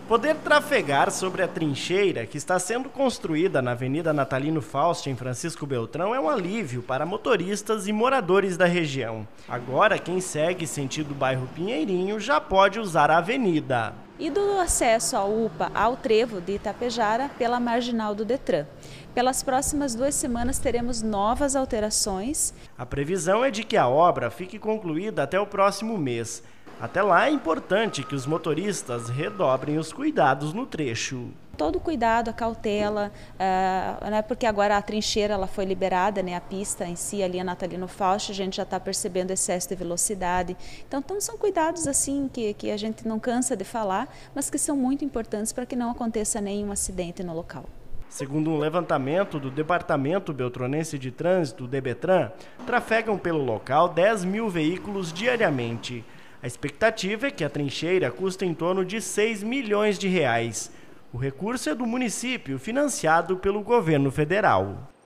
Poder trafegar sobre a trincheira que está sendo construída na Avenida Natalino Fausto, em Francisco Beltrão, é um alívio para motoristas e moradores da região. Agora, quem segue sentido bairro Pinheirinho já pode usar a avenida. E do acesso ao UPA ao trevo de Itapejara pela marginal do Detran. Pelas próximas 2 semanas teremos novas alterações. A previsão é de que a obra fique concluída até o próximo mês. Até lá é importante que os motoristas redobrem os cuidados no trecho. Todo cuidado, a cautela, porque agora a trincheira ela foi liberada, a pista em si, ali a Natalino Fausto, a gente já está percebendo excesso de velocidade. Então são cuidados assim que a gente não cansa de falar, mas que são muito importantes para que não aconteça nenhum acidente no local. Segundo um levantamento do Departamento Beltronense de Trânsito, DEBETRAN, trafegam pelo local 10 mil veículos diariamente. A expectativa é que a trincheira custe em torno de 6 milhões de reais. O recurso é do município, financiado pelo governo federal.